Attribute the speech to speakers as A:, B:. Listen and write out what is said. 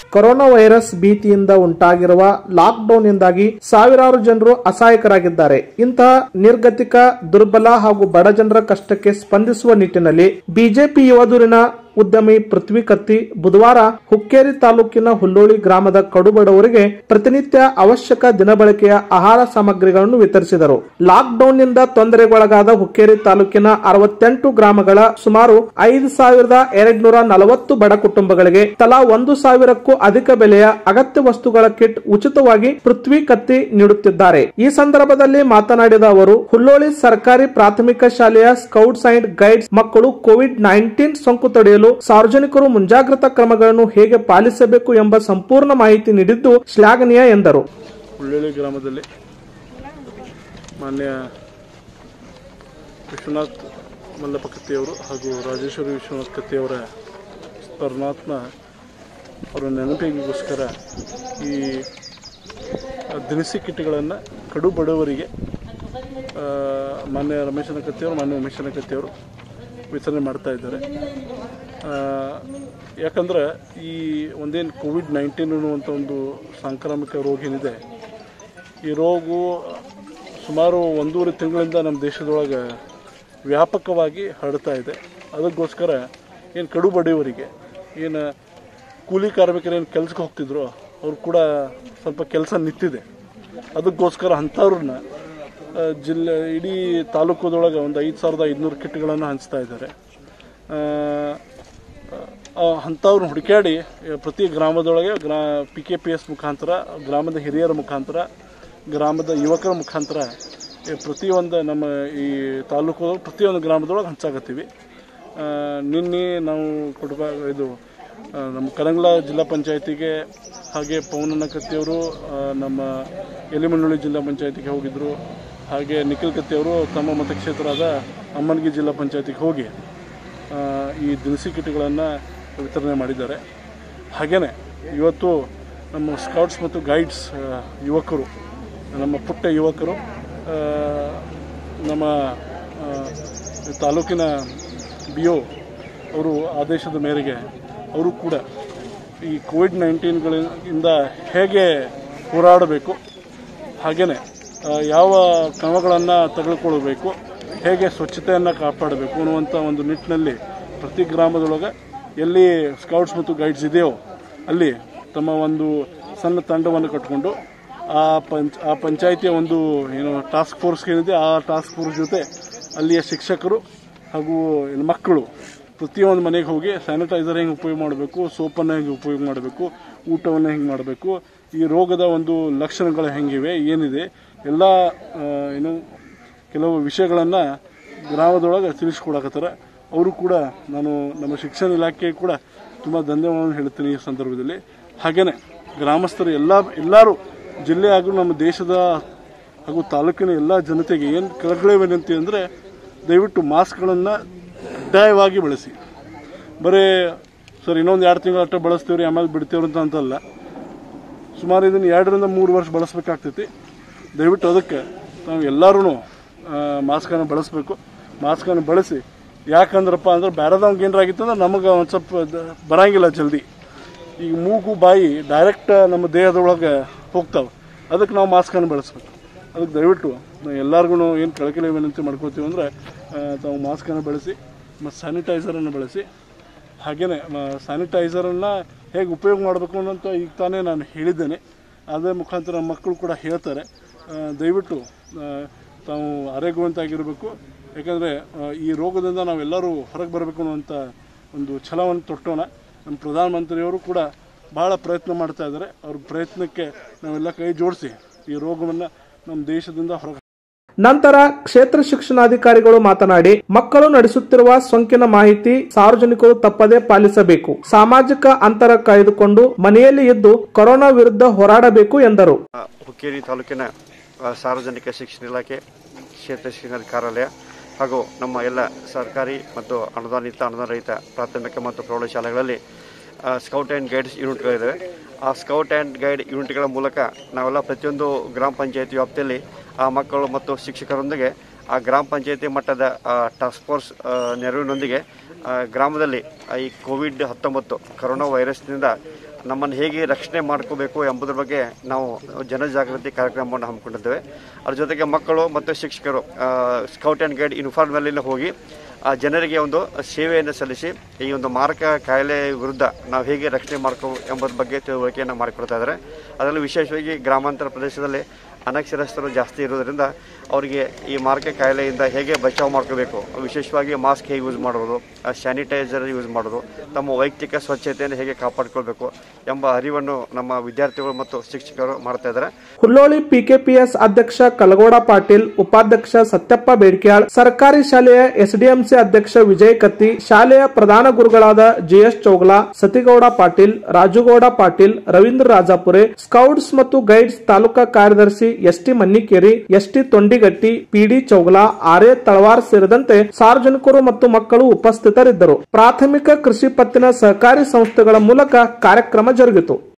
A: Corona virus ಭೀತಿಯಿಂದ ಉಂಟಾಗಿರುವ ಲಾಕ್ಡೌನ್ನಿಂದಾಗಿ ಸಾವಿರಾರು ಜನರು ಅಸಹಾಯಕರಾಗಿದ್ದಾರೆ. ಇಂತಹ ನಿರ್ಗತಿಕ, ದುರ್ಬಲ ಹಾಗೂ ಬಡ ಜನರ ಕಷ್ಟಕ್ಕೆ ಸ್ಪಂದಿಸುವ ನಿಟ್ಟಿನಲ್ಲಿ ಬಿಜೆಪಿ ಯುವದೂರಿನ ಉದ್ಯಮಿ ಪೃಥ್ವಿ ಕತ್ತಿ ಬುಧವಾರ ಹುಕ್ಕೇರಿ ತಾಲೂಕಿನ ಹುಲ್ಲೋಳಿ ಗ್ರಾಮದ ಕಡುಬಡವರಿಗೆ ಪ್ರತಿನಿತ್ಯ ಅವಶ್ಯಕ ದಿನಬಳಕೆಯ ಆಹಾರ ಸಾಮಗ್ರಿಗಳನ್ನು ವಿತರಿಸಿದರು. ಲಾಕ್ಡೌನ್ನಿಂದ ತೊಂದರೆಗೊಳಗಾದ ಹುಕ್ಕೇರಿ ತಾಲೂಕಿನ 68 ಗ್ರಾಮಗಳ ಸುಮಾರು 5,240 ಬಡ ಕುಟುಂಬಗಳಿಗೆ ತಲಾ 1,000ಕ್ಕೂ ಅಧಿಕ ಬೆಲೆಯ ಅಗತ್ಯ ವಸ್ತುಗಳ ಕಿಟ್ ಉಚಿತವಾಗಿ ಪೃಥ್ವಿ ಕತ್ತಿ ನೀಡುತ್ತಿದ್ದಾರೆ. ಈ ಸಂದರ್ಭದಲ್ಲಿ ಮಾತನಾಡಿದ ಅವರು, ಹುಲ್ಲೋಳಿ ಸರ್ಕಾರಿ ಪ್ರಾಥಮಿಕ ಶಾಲೆಯ ಸ್ಕೌಟ್ಸ್ ಅಂಡ್ ಗೈಡ್ಸ್ ಮಕ್ಕಳು ಕೋವಿಡ್-19 ಸೋಂಕು ತಡೆಯಲು ಸಾರ್ವಜನಿಕರು ಮುಂಜಾಗ್ರತಾ ಕ್ರಮಗಳನ್ನು ಹೇಗೆ ಪಾಲಿಸಬೇಕು ಎಂಬ ಸಂಪೂರ್ಣ ಮಾಹಿತಿ ನೀಡಿದ್ದು ಶ್ಲಾಘನೀಯ ಎಂದರು.
B: ಹುಲ್ಲೋಳಿ ಗ್ರಾಮದಲ್ಲಿ ಮಾನ್ಯ ವಿಶ್ವನಾಥ್ ಮಲ್ಲಪ್ಪ ಕತ್ತಿಯವರು ಹಾಗೂ ರಾಜೇಶ್ವರಿ ವಿಶ್ವನಾಥ್ ಕತ್ತಿಯವರ ಸ್ಮರಣಾತ್ಮ ಅವರ ನೆನಪಿಗೋಸ್ಕರ ಈ ದಿನಸಿ ಕಿಟ್ಗಳನ್ನು ಕಡು ಬಡವರಿಗೆ ಮಾನ್ಯ ರಮೇಶನ ಕತ್ತಿಯವರು, ಮಾನ್ಯ ಉಮೇಶನ ಕತ್ತಿಯವರು ವಿತರಣೆ ಮಾಡ್ತಾ ಇದ್ದಾರೆ. ಯಾಕಂದ್ರೆ ಈ ಒಂದೇನು ಕೋವಿಡ್-19 ಅನ್ನುವಂಥ ಒಂದು ಸಾಂಕ್ರಾಮಿಕ ರೋಗ ಏನಿದೆ, ಈ ರೋಗವು ಸುಮಾರು 1.5 ತಿಂಗಳಿಂದ ನಮ್ಮ ದೇಶದೊಳಗೆ ವ್ಯಾಪಕವಾಗಿ ಹರಡ್ತಾ ಇದೆ. ಅದಕ್ಕೋಸ್ಕರ ಏನು ಕಡು ಬಡವರಿಗೆ, ಏನು ಕೂಲಿ ಕಾರ್ಮಿಕರೇನು ಕೆಲಸಕ್ಕೆ ಹೋಗ್ತಿದ್ರು ಅವ್ರು ಕೂಡ ಸ್ವಲ್ಪ ಕೆಲಸ ನಿಂತಿದೆ. ಅದಕ್ಕೋಸ್ಕರ ಅಂಥವ್ರನ್ನ ಇಡೀ ತಾಲೂಕದೊಳಗೆ ಒಂದು 5,500 ಕಿಟ್ಗಳನ್ನು ಹಂಚ್ತಾ ಇದ್ದಾರೆ. ಅಂಥವ್ರನ್ನ ಹುಡುಕಾಡಿ ಪ್ರತಿ ಗ್ರಾಮದೊಳಗೆ PKPS ಮುಖಾಂತರ, ಗ್ರಾಮದ ಹಿರಿಯರ ಮುಖಾಂತರ, ಗ್ರಾಮದ ಯುವಕರ ಮುಖಾಂತರ ಪ್ರತಿಯೊಂದು ನಮ್ಮ ಈ ತಾಲೂಕದೊಳಗೆ ಪ್ರತಿಯೊಂದು ಗ್ರಾಮದೊಳಗೆ ಹಂಚಾಕತ್ತೀವಿ. ನಿನ್ನೆ ನಾವು ನಮ್ಮ ಕರಂಗ್ಲ ಜಿಲ್ಲಾ ಪಂಚಾಯತಿಗೆ, ಹಾಗೆ ಪವನನ ಕತ್ತಿಯವರು ನಮ್ಮ ಎಲಿಮಣ್ಣುಳಿ ಜಿಲ್ಲಾ ಪಂಚಾಯತಿಗೆ ಹೋಗಿದ್ದರು. ಹಾಗೆ ನಿಖಿಲ್ ಕತ್ತಿಯವರು ತಮ್ಮ ಮತಕ್ಷೇತ್ರದ ಅಮ್ಮನಗಿ ಜಿಲ್ಲಾ ಪಂಚಾಯತಿಗೆ ಹೋಗಿ ಈ ದಿನಸಿ ಕಿಟ್ಗಳನ್ನು ವಿತರಣೆ ಮಾಡಿದ್ದಾರೆ. ಹಾಗೆಯೇ ಇವತ್ತು ನಮ್ಮ ಸ್ಕೌಟ್ಸ್ ಮತ್ತು ಗೈಡ್ಸ್ ಯುವಕರು, ನಮ್ಮ ಪುಟ್ಟ ಯುವಕರು, ನಮ್ಮ ತಾಲೂಕಿನ BO ಅವರು ಆದೇಶದ ಮೇರೆಗೆ ಅವರು ಕೂಡ ಈ ಕೋವಿಡ್-19ಗಳಿಂದ ಹೇಗೆ ಹೋರಾಡಬೇಕು, ಹಾಗೆಯೇ ಯಾವ ಕ್ರಮಗಳನ್ನು ತೆಗೆದುಕೊಳ್ಳಬೇಕು, ಹೇಗೆ ಸ್ವಚ್ಛತೆಯನ್ನು ಕಾಪಾಡಬೇಕು ಅನ್ನುವಂಥ ಒಂದು ನಿಟ್ಟಿನಲ್ಲಿ ಪ್ರತಿ ಗ್ರಾಮದೊಳಗೆ ಎಲ್ಲಿ ಸ್ಕೌಟ್ಸ್ ಮತ್ತು ಗೈಡ್ಸ್ ಇದೆಯೋ ಅಲ್ಲಿ ತಮ್ಮ ಒಂದು ಸಣ್ಣ ತಂಡವನ್ನು ಕಟ್ಟಿಕೊಂಡು ಆ ಪಂಚಾಯಿತಿಯ ಒಂದು ಟಾಸ್ಕ್ ಫೋರ್ಸ್ ಏನಿದೆ, ಆ ಟಾಸ್ಕ್ ಫೋರ್ಸ್ ಜೊತೆ ಅಲ್ಲಿಯ ಶಿಕ್ಷಕರು ಹಾಗೂ ಮಕ್ಕಳು ಪ್ರತಿಯೊಂದು ಮನೆಗೆ ಹೋಗಿ ಸ್ಯಾನಿಟೈಸರ್ ಹೆಂಗೆ ಉಪಯೋಗ ಮಾಡಬೇಕು, ಸೋಪನ್ನು ಹೆಂಗೆ ಉಪಯೋಗ ಮಾಡಬೇಕು, ಊಟವನ್ನು ಹೆಂಗೆ ಮಾಡಬೇಕು, ಈ ರೋಗದ ಒಂದು ಲಕ್ಷಣಗಳು ಹೆಂಗಿವೆ, ಏನಿದೆ ಎಲ್ಲ ಕೆಲವು ವಿಷಯಗಳನ್ನು ಗ್ರಾಮದೊಳಗೆ ತಿಳಿಸ್ಕೊಡಕತ್ತಾರೆ. ಅವರು ಕೂಡ ನಾನು ನಮ್ಮ ಶಿಕ್ಷಣ ಇಲಾಖೆ ಕೂಡ ತುಂಬ ಧನ್ಯವಾದ ಹೇಳ್ತೀನಿ ಈ ಸಂದರ್ಭದಲ್ಲಿ. ಹಾಗೆಯೇ ಗ್ರಾಮಸ್ಥರು ಎಲ್ಲರೂ ಜಿಲ್ಲೆ ಹಾಗೂ ನಮ್ಮ ದೇಶದ ಹಾಗೂ ತಾಲೂಕಿನ ಎಲ್ಲ ಜನತೆಗೆ ಏನು ಕಳಕಳಿ ವಿನಂತಿ ಅಂದರೆ, ದಯವಿಟ್ಟು ಮಾಸ್ಕ್ಗಳನ್ನು ಕಡ್ಡಾಯವಾಗಿ ಬಳಸಿ. ಬರೀ ಸರ್ ಇನ್ನೊಂದು 2 ತಿಂಗಳು ಅಷ್ಟೇ ಬಳಸ್ತೀವ್ರಿ ಆಮೇಲೆ ಬಿಡ್ತೀವ್ರಿ ಅಂತಲ್ಲ, ಸುಮಾರು ಇದನ್ನು 2 ರಿಂದ 3 ವರ್ಷ ಬಳಸಬೇಕಾಗ್ತೈತಿ. ದಯವಿಟ್ಟು ಅದಕ್ಕೆ ನಾವು ಎಲ್ಲರೂ ಮಾಸ್ಕನ್ನು ಬಳಸಬೇಕು. ಮಾಸ್ಕನ್ನು ಬಳಸಿ, ಯಾಕಂದ್ರಪ್ಪ ಅಂದ್ರೆ ಬೇರೆದವ್ಗೆ ಏನಾರಾಗಿತ್ತು ಅಂದ್ರೆ ನಮಗೆ ಒಂದು ಸ್ವಲ್ಪ ಬರಂಗಿಲ್ಲ ಜಲ್ದಿ. ಈಗ ಮೂಗು ಬಾಯಿ ಡೈರೆಕ್ಟ್ ನಮ್ಮ ದೇಹದೊಳಗೆ ಹೋಗ್ತಾವೆ, ಅದಕ್ಕೆ ನಾವು ಮಾಸ್ಕನ್ನು ಬಳಸಬೇಕು. ಅದಕ್ಕೆ ದಯವಿಟ್ಟು ನಾವು ಎಲ್ಲರಿಗೂ ಏನು ಕಳಕಳಿ ವಿನಂತಿ ಮಾಡ್ಕೋತೀವಿ ಅಂದರೆ, ತಾವು ಮಾಸ್ಕನ್ನು ಬಳಸಿ ಮತ್ತು ಸ್ಯಾನಿಟೈಸರನ್ನು ಬಳಸಿ. ಹಾಗೆಯೇ ಸ್ಯಾನಿಟೈಸರನ್ನು ಹೇಗೆ ಉಪಯೋಗ ಮಾಡಬೇಕು ಅನ್ನೋಂಥ ಈಗ ತಾನೇ ನಾನು ಹೇಳಿದ್ದೇನೆ. ಅದೇ ಮುಖಾಂತರ ನಮ್ಮ ಮಕ್ಕಳು ಕೂಡ ಹೇಳ್ತಾರೆ. ದಯವಿಟ್ಟು ತಾವು ಆರೋಗ್ಯವಂತಾಗಿರಬೇಕು. ಯಾಕಂದರೆ ಈ ರೋಗದಿಂದ ನಾವೆಲ್ಲರೂ ಹೊರಗೆ ಬರಬೇಕು ಅನ್ನುವಂಥ ಒಂದು ಛಲವನ್ನು ತೊಟ್ಟೋಣ. ನಮ್ಮ ಪ್ರಧಾನಮಂತ್ರಿಯವರು ಕೂಡ ಭಾಳ ಪ್ರಯತ್ನ ಮಾಡ್ತಾ ಇದ್ದಾರೆ. ಅವ್ರ ಪ್ರಯತ್ನಕ್ಕೆ ನಾವೆಲ್ಲ ಕೈ ಜೋಡಿಸಿ ಈ ರೋಗವನ್ನು ನಮ್ಮ ದೇಶದಿಂದ ಹೊರಗೆ.
A: ನಂತರ ಕ್ಷೇತ್ರ ಶಿಕ್ಷಣಾಧಿಕಾರಿಗಳು ಮಾತನಾಡಿ, ಮಕ್ಕಳು ನಡೆಸುತ್ತಿರುವ ಸೋಂಕಿನ ಮಾಹಿತಿ ಸಾರ್ವಜನಿಕರು ತಪ್ಪದೇ ಪಾಲಿಸಬೇಕು, ಸಾಮಾಜಿಕ ಅಂತರ ಕಾಯ್ದುಕೊಂಡು ಮನೆಯಲ್ಲಿ ಇದ್ದು ಕೊರೋನಾ ವಿರುದ್ಧ ಹೋರಾಡಬೇಕು ಎಂದರು.
C: ಹುಕ್ಕೇರಿ ತಾಲೂಕಿನ ಸಾರ್ವಜನಿಕ ಶಿಕ್ಷಣ ಇಲಾಖೆ, ಕ್ಷೇತ್ರ ಶಿಕ್ಷಣಾಧಿಕಾರಾಲಯ ಹಾಗೂ ನಮ್ಮ ಎಲ್ಲ ಸರ್ಕಾರಿ ಮತ್ತು ಅನುದಾನಿತ ಅನುದಾನರಹಿತ ಪ್ರಾಥಮಿಕ ಮತ್ತು ಪ್ರೌಢಶಾಲೆಗಳಲ್ಲಿ ಸ್ಕೌಟ್ ಆ್ಯಂಡ್ ಗೈಡ್ಸ್ ಯೂನಿಟ್ಗಳಿದ್ದಾವೆ. ಆ ಸ್ಕೌಟ್ ಆ್ಯಂಡ್ ಗೈಡ್ ಯೂನಿಟ್ಗಳ ಮೂಲಕ ನಾವೆಲ್ಲ ಪ್ರತಿಯೊಂದು ಗ್ರಾಮ ಪಂಚಾಯತಿ ವ್ಯಾಪ್ತಿಯಲ್ಲಿ ಆ ಮಕ್ಕಳು ಮತ್ತು ಶಿಕ್ಷಕರೊಂದಿಗೆ ಆ ಗ್ರಾಮ ಪಂಚಾಯತಿ ಮಟ್ಟದ ಟಾಸ್ಕ್ ಫೋರ್ಸ್ ನೆರವಿನೊಂದಿಗೆ ಗ್ರಾಮದಲ್ಲಿ ಈ ಕೋವಿಡ್-19 ಕೊರೋನಾ ವೈರಸ್ನಿಂದ ನಮ್ಮನ್ನು ಹೇಗೆ ರಕ್ಷಣೆ ಮಾಡ್ಕೋಬೇಕು ಎಂಬುದರ ಬಗ್ಗೆ ನಾವು ಜನಜಾಗೃತಿ ಕಾರ್ಯಕ್ರಮವನ್ನು ಹಮ್ಮಿಕೊಂಡಿದ್ದೇವೆ. ಅದ್ರ ಜೊತೆಗೆ ಮಕ್ಕಳು ಮತ್ತು ಶಿಕ್ಷಕರು ಸ್ಕೌಟ್ ಆ್ಯಂಡ್ ಗೈಡ್ ಯೂನಿಫಾರ್ಮ್ನಲ್ಲಿ ಹೋಗಿ ಜನರಿಗೆ ಒಂದು ಸೇವೆಯನ್ನು ಸಲ್ಲಿಸಿ ಈ ಒಂದು ಮಾರಕ ಕಾಯಿಲೆ ವಿರುದ್ಧ ನಾವು ಹೇಗೆ ರಕ್ಷಣೆ ಎಂಬುದ್ರ ಬಗ್ಗೆ ತಿಳುವಳಿಕೆಯನ್ನು ಮಾಡಿಕೊಡ್ತಾ ಇದ್ದಾರೆ. ಅದರಲ್ಲೂ ವಿಶೇಷವಾಗಿ ಗ್ರಾಮಾಂತರ ಪ್ರದೇಶದಲ್ಲಿ ಅನಕ್ಷರಸ್ಥರು ಜಾಸ್ತಿ ಇರೋದರಿಂದ ಅವರಿಗೆ ಈ ಮಾರಕ ಕಾಯಿಲೆಯಿಂದ ಹೇಗೆ ಬಚಾವ್ ಮಾಡ್ಕೋಬೇಕು, ವಿಶೇಷವಾಗಿ ಮಾಸ್ಕ್ ಹೇಗೆ ಯೂಸ್ ಮಾಡೋದು, ಸ್ಯಾನಿಟೈಸರ್ ಯೂಸ್ ಮಾಡೋದು, ತಮ್ಮ ವೈಯಕ್ತಿಕ ಸ್ವಚ್ಛತೆಯನ್ನು ಹೇಗೆ ಕಾಪಾಡಿಕೊಳ್ಬೇಕು ಎಂಬ ಅರಿವನ್ನು ನಮ್ಮ ವಿದ್ಯಾರ್ಥಿಗಳು ಮತ್ತು ಶಿಕ್ಷಕರು ಮಾಡ್ತಾ ಇದ್ದಾರೆ.
A: ಹುಲ್ಲೋಳಿ ಪಿಕೆಪಿಎಸ್ ಅಧ್ಯಕ್ಷ ಕಲಗೋಡ ಪಾಟೀಲ್, ಉಪಾಧ್ಯಕ್ಷ ಸತ್ಯಪ್ಪ ಬೇಡ್ಕ್ಯಾಳ್, ಸರ್ಕಾರಿ ಶಾಲೆಯ ಎಸ್ಡಿಎಂಸಿ ಅಧ್ಯಕ್ಷ ವಿಜಯ್ ಕತ್ತಿ, ಶಾಲೆಯ ಪ್ರಧಾನ ಗುರುಗಳಾದ ಜಿಎಸ್ ಚೌಗಲಾ, ಸತಿಗೌಡ ಪಾಟೀಲ್, ರಾಜುಗೌಡ ಪಾಟೀಲ್, ರವೀಂದ್ರ ರಾಜಾಪುರೆ, ಸ್ಕೌಟ್ಸ್ ಮತ್ತು ಗೈಡ್ಸ್ ತಾಲೂಕಾ ಕಾರ್ಯದರ್ಶಿ ST Mannikeri, ST Tondigatti, PD Chougala, RA Talawar ಸೇರಿದಂತೆ ಸಾರ್ವಜನಿಕರು ಮತ್ತು ಮಕ್ಕಳು ಉಪಸ್ಥಿತರಿದ್ದರು. ಪ್ರಾಥಮಿಕ ಕೃಷಿ ಪತ್ತಿನ ಸಹಕಾರಿ ಸಂಸ್ಥೆಗಳ ಮೂಲಕ ಕಾರ್ಯಕ್ರಮ ಜರುಗಿತು.